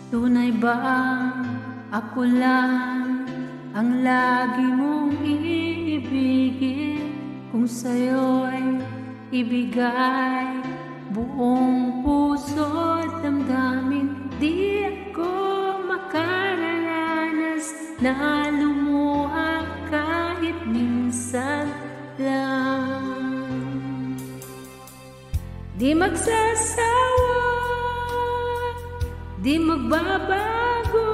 Tunay bang ako lang ang lagi mong iibigin? Kung sa'yo'y ibigay buong puso at damdamin, di ako makararanas na lumuha kahit minsan lang. Di magsasawa, di magbabago,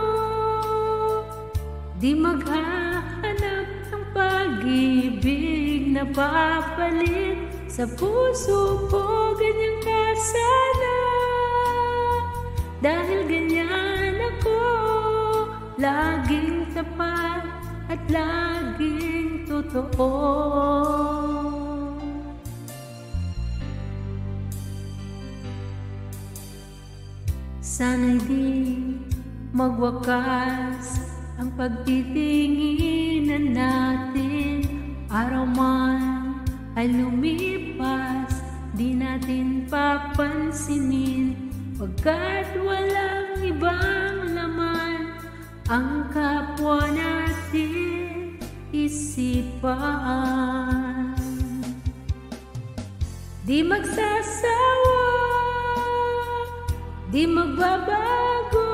di maghahanap ng pag-ibig na papalit sa puso ko. Ganyan ka sana, dahil ganyan ako, laging tapat at laging totoo. Sana'y di magwakas ang pagtitinginan natin. Araw man ay lumipas, di natin papansinin, pagkat walang ibang laman ang kapwa natin isipan. Di magsasawa, di magbabago,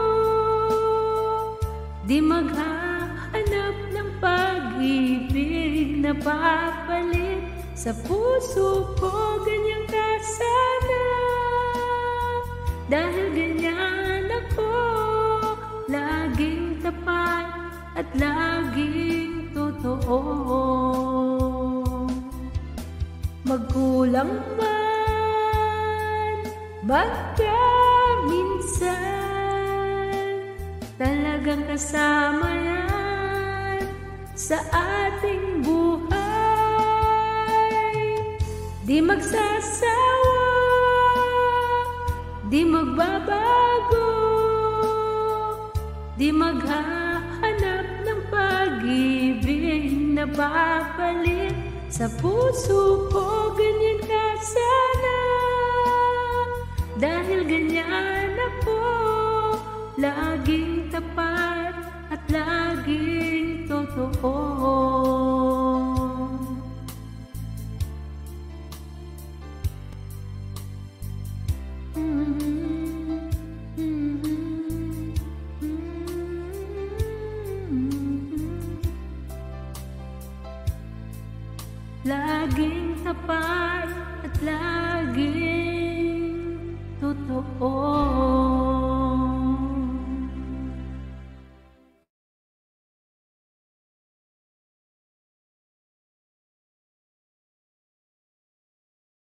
di maghahanap ng pag-ibig na papalit sa puso ko. Ganyan ka sana, dahil ganyan ako, laging tapat at laging totoo. Magkulang man, minsan talagang kasama yan sa ating buhay. Di magsasawa, di magbabago, di maghahanap ng pag-ibig na papalit sa puso ko. Ganyan ka sana, dahil ganyan ako, laging tapat at laging totoo. Laging tapat